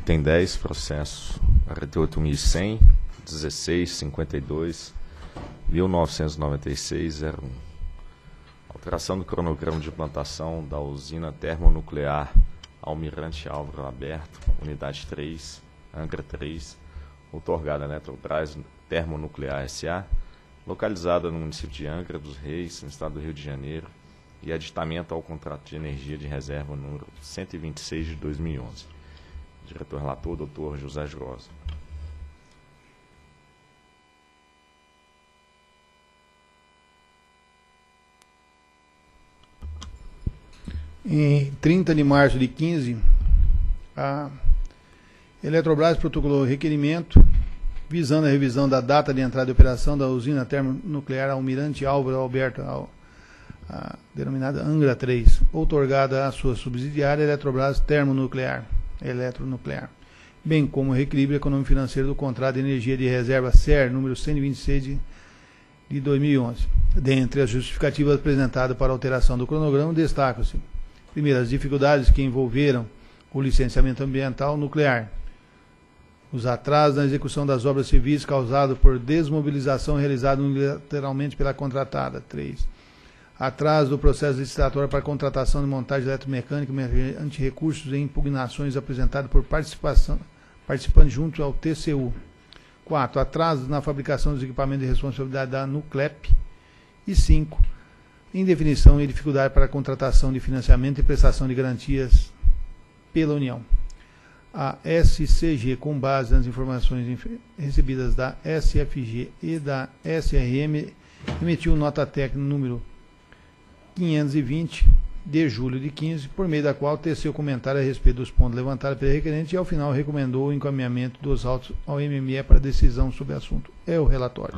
Item 10, processo 48.100, 1652, 1996-01. Alteração do cronograma de implantação da usina termonuclear Almirante Álvaro Aberto, unidade 3, Angra 3, outorgada a Eletrobras Termonuclear S.A., localizada no município de Angra dos Reis, no estado do Rio de Janeiro, e aditamento ao contrato de energia de reserva número 126 de 2011. Diretor relator, Dr. José Josa. Em 30 de março de 15, a Eletrobras protocolou requerimento visando a revisão da data de entrada de operação da usina termonuclear Almirante Álvaro Alberto, a denominada Angra 3, outorgada à sua subsidiária Eletrobras Termonuclear, Eletronuclear, bem como o reequilíbrio econômico-financeiro do contrato de energia de reserva SER, número 126 de 2011. Dentre as justificativas apresentadas para a alteração do cronograma, destacam-se: primeiro, as dificuldades que envolveram o licenciamento ambiental nuclear, os atrasos na execução das obras civis causados por desmobilização realizada unilateralmente pela contratada. 3. Atraso do processo licitatório para contratação de montagem eletromecânica mediante recursos e impugnações apresentados por participantes junto ao TCU. 4. Atraso na fabricação dos equipamentos de responsabilidade da Nuclep. E 5. Indefinição e dificuldade para a contratação de financiamento e prestação de garantias pela União. A SCG, com base nas informações recebidas da SFG e da SRM, emitiu nota técnica número 520 de julho de 15, por meio da qual teceu comentário a respeito dos pontos levantados pelo requerente e, ao final, recomendou o encaminhamento dos autos ao MME para decisão sobre o assunto. É o relatório.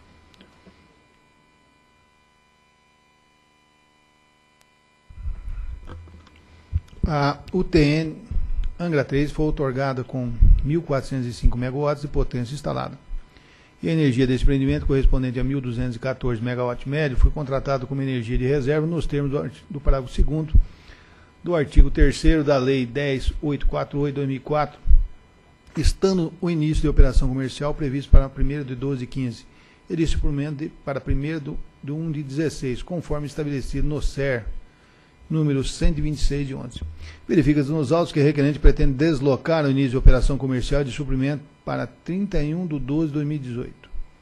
A UTN Angra 3 foi outorgada com 1.405 MW de potência instalada. E a energia desse empreendimento, correspondente a 1.214 MW médio, foi contratada como energia de reserva nos termos do parágrafo 2º do artigo 3º da Lei 10.848/2004, estando o início de operação comercial previsto para 1º de 12 de 15 e de suprimento para 1º de 1 de 16, conforme estabelecido no SER número 126 de 11. Verifica-se nos autos que a requerente pretende deslocar o início de operação comercial de suprimento para 31 de 12 de 2018.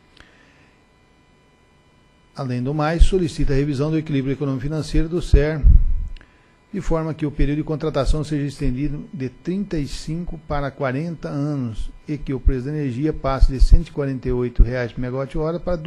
Além do mais, solicita a revisão do equilíbrio econômico-financeiro do SER, de forma que o período de contratação seja estendido de 35 para 40 anos e que o preço da energia passe de R$ 148 por megawatt-hora para R$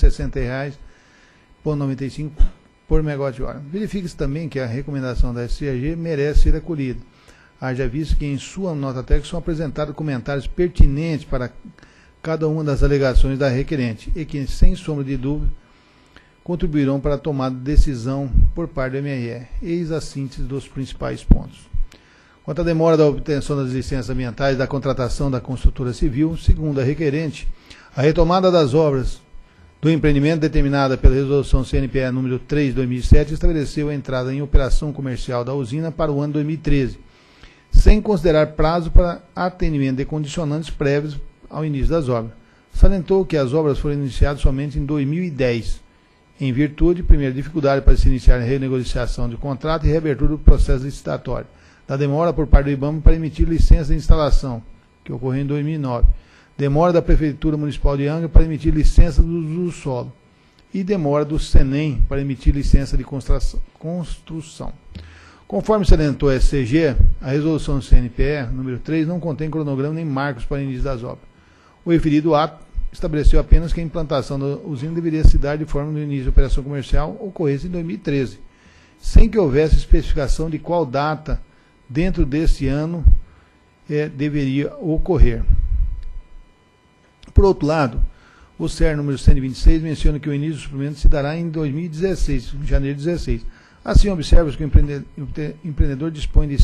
260,95 por megawatt-hora. Verifique-se também que a recomendação da SCG merece ser acolhida, haja visto que em sua nota técnica são apresentados comentários pertinentes para cada uma das alegações da requerente e que, sem sombra de dúvida, contribuirão para a tomada de decisão por parte do MRE. Eis a síntese dos principais pontos. Quanto à demora da obtenção das licenças ambientais da contratação da construtora civil, segundo a requerente, a retomada das obras do empreendimento determinada pela Resolução CNPE número 3 de 2007 estabeleceu a entrada em operação comercial da usina para o ano 2013, sem considerar prazo para atendimento de condicionantes prévios ao início das obras. Salientou que as obras foram iniciadas somente em 2010, em virtude, primeiro, dificuldade para se iniciar a renegociação de contrato e reabertura do processo licitatório, da demora por parte do IBAMA para emitir licença de instalação, que ocorreu em 2009, demora da Prefeitura Municipal de Angra para emitir licença do uso do solo e demora do SENEM para emitir licença de construção. Conforme salientou a SCG, a resolução CNPE número 3 não contém cronograma nem marcos para o início das obras. O referido ato estabeleceu apenas que a implantação da usina deveria se dar de forma do início da operação comercial ocorresse em 2013, sem que houvesse especificação de qual data dentro desse ano deveria ocorrer. Por outro lado, o SER número 126 menciona que o início do suprimento se dará em 2016, em janeiro de 2016. Assim, observa-se que o empreendedor dispõe de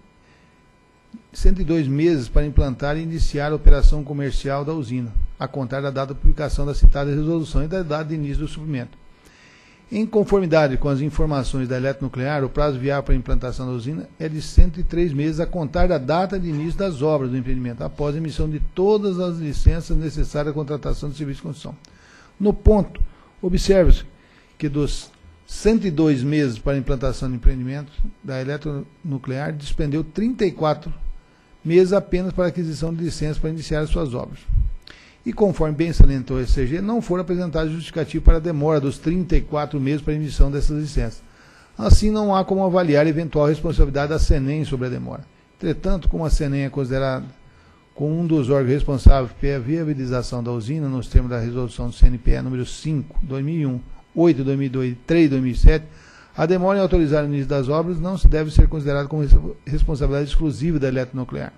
102 meses para implantar e iniciar a operação comercial da usina, a contar da data da publicação da citada resolução e da data de início do suprimento. Em conformidade com as informações da Eletronuclear, o prazo viável para a implantação da usina é de 103 meses a contar da data de início das obras do empreendimento, após a emissão de todas as licenças necessárias à contratação de serviço de construção. No ponto, observe-se que dos 102 meses para a implantação do empreendimento da Eletronuclear, despendeu 34 meses apenas para a aquisição de licenças para iniciar as suas obras. E conforme bem salientou o SCG, não foram apresentados justificativos para a demora dos 34 meses para a emissão dessas licenças. Assim, não há como avaliar a eventual responsabilidade da CENEM sobre a demora. Entretanto, como a CENEM é considerada como um dos órgãos responsáveis pela viabilização da usina, nos termos da resolução do CNPE número 5, 2001, 8, 2002 e 3, 2007, a demora em autorizar o início das obras não se deve ser considerada como responsabilidade exclusiva da Eletronuclear.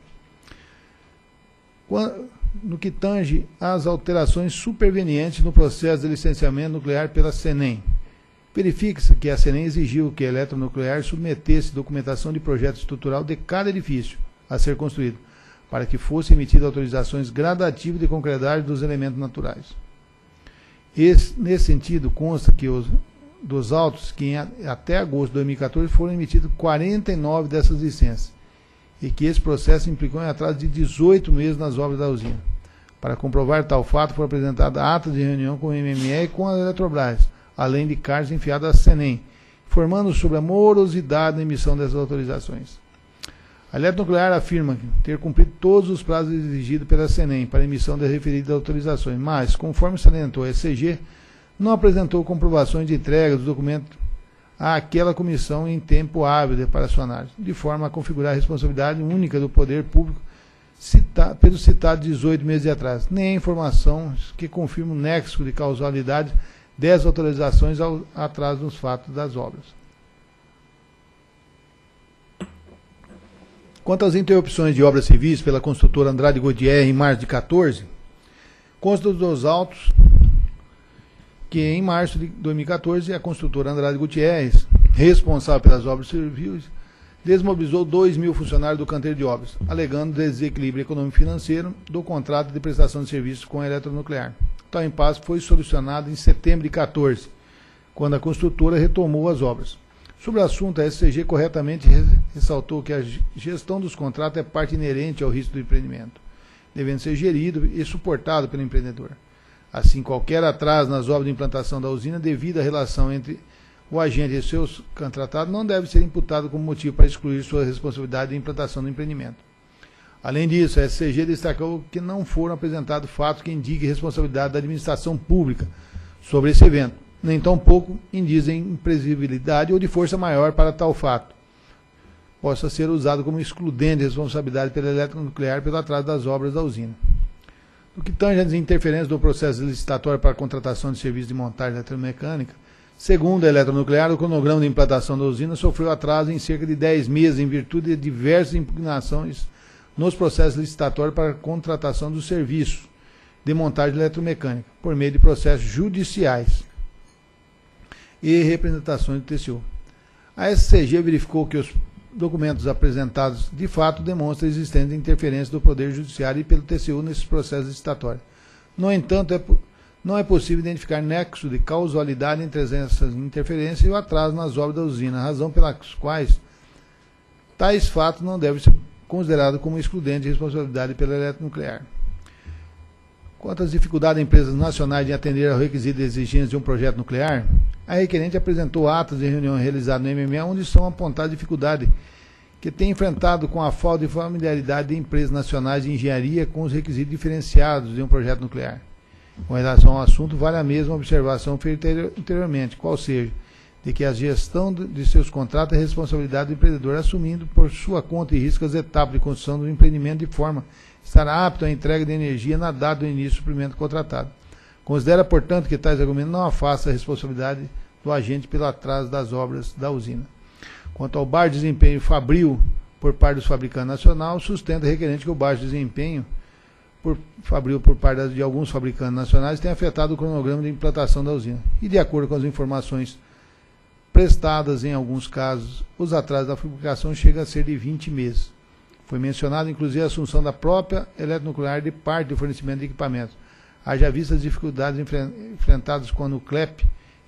No que tange às alterações supervenientes no processo de licenciamento nuclear pela CENEM, verifique-se que a CENEM exigiu que a Eletronuclear submetesse documentação de projeto estrutural de cada edifício a ser construído, para que fossem emitidas autorizações gradativas de concretagem dos elementos naturais. Nesse sentido, consta que dos autos que até agosto de 2014 foram emitidos 49 dessas licenças, e que esse processo implicou em atraso de 18 meses nas obras da usina. Para comprovar tal fato, foram apresentadas atas de reunião com o MME e com a Eletrobras, além de cartas enviadas à CENEM, informando sobre a morosidade na emissão dessas autorizações. A Eletronuclear afirma ter cumprido todos os prazos exigidos pela CENEM para a emissão das referidas autorizações, mas, conforme salientou a SCG, não apresentou comprovações de entrega dos documentos àquela comissão em tempo hábil para sua análise, de forma a configurar a responsabilidade única do poder público pelo citado 18 meses de atraso, nem a informação que confirma o nexo de causalidade dessas autorizações ao atraso nos fatos das obras. Quanto às interrupções de obras civis pela construtora Andrade Gutierrez em março de 2014, consta dos autos que em março de 2014 a construtora Andrade Gutierrez, responsável pelas obras civis, desmobilizou 2.000 funcionários do canteiro de obras, alegando desequilíbrio econômico-financeiro do contrato de prestação de serviços com a Eletronuclear. Tal impasse foi solucionado em setembro de 2014, quando a construtora retomou as obras. Sobre o assunto, a SCG corretamente ressaltou que a gestão dos contratos é parte inerente ao risco do empreendimento, devendo ser gerido e suportado pelo empreendedor. Assim, qualquer atraso nas obras de implantação da usina devido à relação entre o agente e seus contratados não deve ser imputado como motivo para excluir sua responsabilidade de implantação do empreendimento. Além disso, a SCG destacou que não foram apresentados fatos que indiquem responsabilidade da administração pública sobre esse evento, nem tampouco indizem imprevisibilidade ou de força maior para tal fato possa ser usado como excludente de responsabilidade pela Eletronuclear pelo atraso das obras da usina. No que tange às interferências do processo licitatório para a contratação de serviços de montagem eletromecânica, segundo a Eletronuclear, o cronograma de implantação da usina sofreu atraso em cerca de 10 meses em virtude de diversas impugnações nos processos licitatórios para a contratação dos serviços de montagem eletromecânica, por meio de processos judiciais e representações do TCU. A SCG verificou que os documentos apresentados de fato demonstram a existência de interferência do Poder Judiciário e pelo TCU nesses processos licitatórios. No entanto, não é possível identificar nexo de causalidade entre essas interferências e o atraso nas obras da usina, razão pelas quais tais fatos não devem ser considerados como excludentes de responsabilidade pela Eletronuclear. Quanto às dificuldades de empresas nacionais de atender ao requisito de exigência de um projeto nuclear, a requerente apresentou atos de reunião realizadas no MMA onde são apontadas dificuldades que tem enfrentado com a falta de familiaridade de empresas nacionais de engenharia com os requisitos diferenciados de um projeto nuclear. Com relação ao assunto, vale a mesma observação feita anteriormente, qual seja, de que a gestão de seus contratos é responsabilidade do empreendedor, assumindo por sua conta e risco as etapas de construção do empreendimento de forma a estar apto à entrega de energia na data do início do suprimento contratado. Considera, portanto, que tais argumentos não afastam a responsabilidade do agente pelo atraso das obras da usina. Quanto ao baixo desempenho fabril por parte dos fabricantes nacionais, sustenta requerente que o baixo desempenho fabril por parte de alguns fabricantes nacionais tem afetado o cronograma de implantação da usina. E, de acordo com as informações prestadas em alguns casos, os atrasos da fabricação chegam a ser de 20 meses. Foi mencionado, inclusive, a assunção da própria Eletronuclear de parte do fornecimento de equipamentos. Haja vista as dificuldades enfrentadas quando o CLEP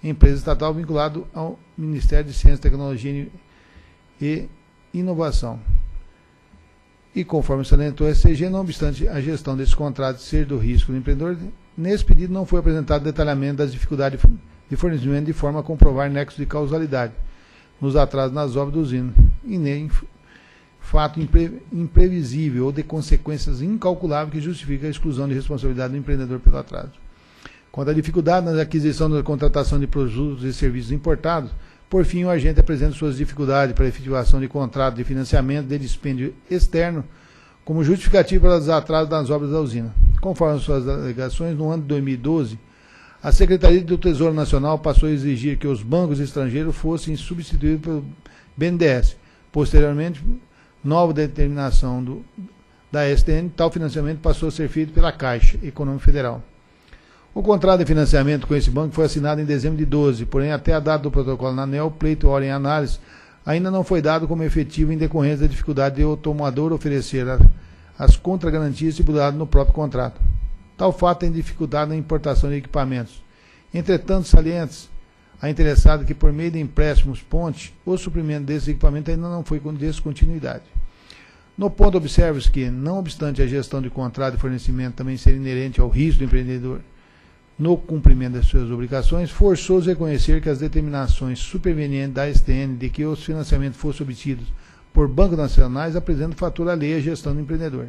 empresa estatal vinculado ao Ministério de Ciência, Tecnologia e Inovação. E conforme salientou a SCG, não obstante a gestão desse contrato ser do risco do empreendedor, nesse pedido não foi apresentado detalhamento das dificuldades de fornecimento de forma a comprovar nexo de causalidade nos atrasos nas obras da usina, e nem fato imprevisível ou de consequências incalculáveis que justifica a exclusão de responsabilidade do empreendedor pelo atraso. Quanto à dificuldade na aquisição da contratação de produtos e serviços importados, por fim, o agente apresenta suas dificuldades para a efetivação de contrato de financiamento de dispêndio externo como justificativa para os atrasos nas obras da usina. Conforme suas alegações, no ano de 2012, a Secretaria do Tesouro Nacional passou a exigir que os bancos estrangeiros fossem substituídos pelo BNDES. Posteriormente, nova determinação da STN, tal financiamento passou a ser feito pela Caixa Econômica Federal. O contrato de financiamento com esse banco foi assinado em dezembro de 2012, porém até a data do protocolo na ANEEL, o pleito hora em análise, ainda não foi dado como efetivo em decorrência da dificuldade de o tomador oferecer as contragarantias estipuladas no próprio contrato. Tal fato tem dificuldade na importação de equipamentos. Entretanto, salientes a interessada que por meio de empréstimos ponte, o suprimento desses equipamentos ainda não foi com descontinuidade. No ponto, observa-se que, não obstante a gestão de contrato de fornecimento também ser inerente ao risco do empreendedor no cumprimento das suas obrigações, forçoso reconhecer que as determinações supervenientes da STN de que os financiamentos fossem obtidos por bancos nacionais apresentam fatura alheia à gestão do empreendedor.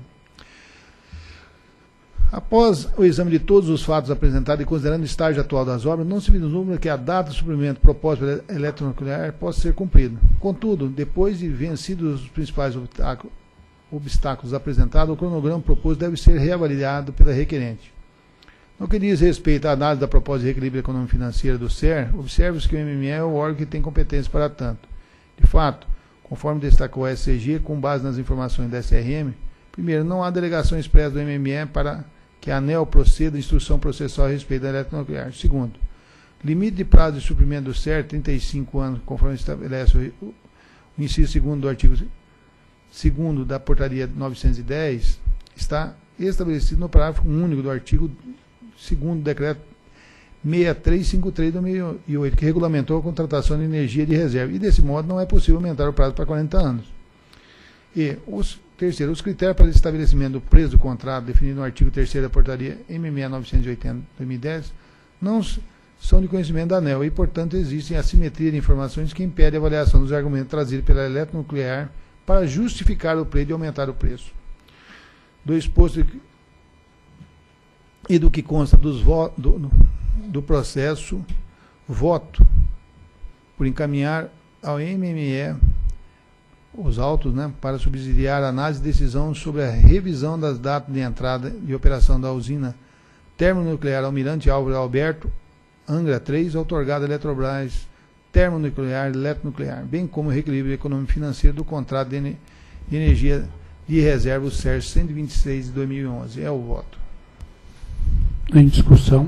Após o exame de todos os fatos apresentados e considerando o estágio atual das obras, não se vislumbra que a data de suprimento proposta pela eletronuclear possa ser cumprida. Contudo, depois de vencidos os principais obstáculos apresentados, o cronograma proposto deve ser reavaliado pela requerente. No que diz respeito à análise da proposta de reequilíbrio econômico-financeiro do SER, observa-se que o MME é o órgão que tem competência para tanto. De fato, conforme destacou a SCG, com base nas informações da SRM, primeiro, não há delegação expressa do MME para que a ANEEL proceda à instrução processual a respeito da eletronuclear. Segundo, limite de prazo de suprimento do SER, 35 anos, conforme estabelece o inciso 2º do artigo 2º da portaria 910, está estabelecido no parágrafo único do artigo 2º do decreto 6353 de 2008, que regulamentou a contratação de energia de reserva, e desse modo não é possível aumentar o prazo para 40 anos. E, terceiro, os critérios para o estabelecimento do preço do contrato, definido no artigo 3º da portaria MME 980 de 2010, não são de conhecimento da ANEEL e, portanto, existem assimetria de informações que impede a avaliação dos argumentos trazidos pela eletronuclear para justificar o preço e aumentar o preço. Do exposto e do que consta do processo, voto por encaminhar ao MME os autos, para subsidiar a análise e decisão sobre a revisão das datas de entrada e operação da usina termonuclear Almirante Álvaro Alberto, Angra 3, outorgada Eletrobras Termonuclear e Eletronuclear, bem como o reequilíbrio econômico-financeiro do contrato de energia de reserva, o SER 126 de 2011. É o voto. Em discussão.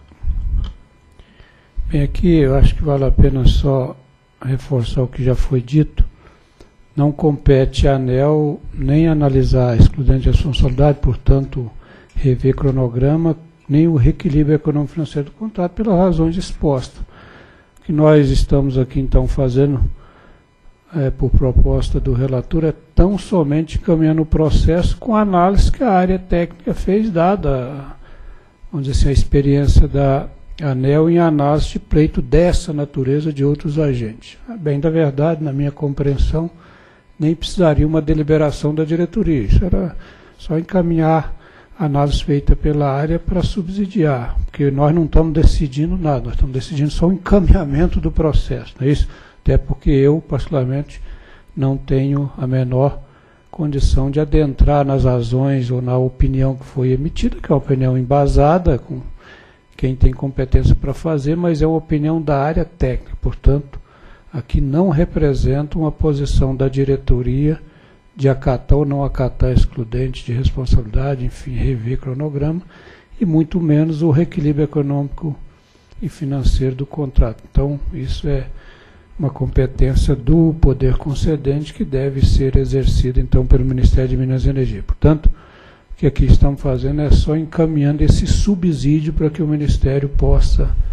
Bem, aqui eu acho que vale a pena só reforçar o que já foi dito. Não compete à ANEEL nem analisar a excludente de responsabilidade, portanto, rever cronograma, nem o reequilíbrio econômico-financeiro do contrato, pelas razões expostas. O que nós estamos aqui, então, fazendo, por proposta do relator, é tão somente encaminhando o processo com a análise que a área técnica fez, dada, vamos dizer assim, a experiência da ANEEL em análise de pleito dessa natureza de outros agentes. Bem, da verdade, na minha compreensão, nem precisaria uma deliberação da diretoria. Isso era só encaminhar a análise feita pela área para subsidiar, porque nós não estamos decidindo nada, nós estamos decidindo só o encaminhamento do processo, não é isso? Até porque eu, particularmente, não tenho a menor condição de adentrar nas razões ou na opinião que foi emitida, que é uma opinião embasada, com quem tem competência para fazer, mas é uma opinião da área técnica, portanto, aqui não representa uma posição da diretoria de acatar ou não acatar excludente de responsabilidade, enfim, rever cronograma, e muito menos o reequilíbrio econômico e financeiro do contrato. Então, isso é uma competência do poder concedente que deve ser exercida, então, pelo Ministério de Minas e Energia. Portanto, o que aqui estamos fazendo é só encaminhando esse subsídio para que o Ministério possa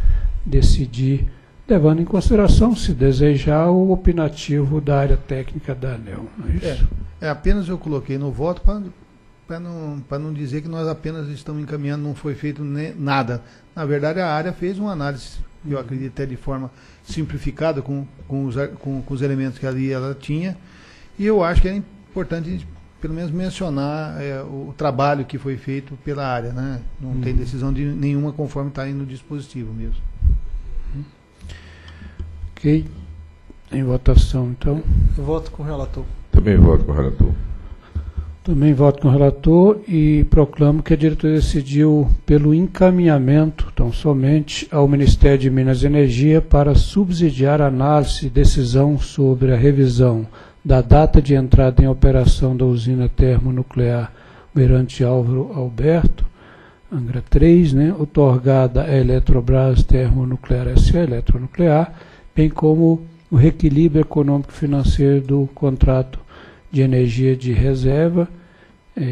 decidir, levando em consideração, se desejar, o opinativo da área técnica da ANEEL. Não é isso? Apenas eu coloquei no voto para não dizer que nós apenas estamos encaminhando, não foi feito nada. Na verdade, a área fez uma análise, eu acredito até de forma simplificada, com os elementos que ali ela tinha, e eu acho que é importante, pelo menos, mencionar o trabalho que foi feito pela área, né? Não tem decisão nenhuma conforme está aí no dispositivo mesmo. Ok. Em votação, então. Eu voto com o relator. Também voto com o relator. Também voto com o relator e proclamo que a diretoria decidiu pelo encaminhamento, então somente, ao Ministério de Minas e Energia para subsidiar a análise e decisão sobre a revisão da data de entrada em operação da usina termonuclear Almirante Álvaro Alberto, Angra 3, né, outorgada à Eletrobras Termonuclear S.A. Eletronuclear, bem como o reequilíbrio econômico e financeiro do contrato de energia de reserva,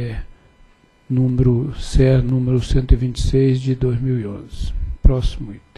número 126 de 2011. Próximo item.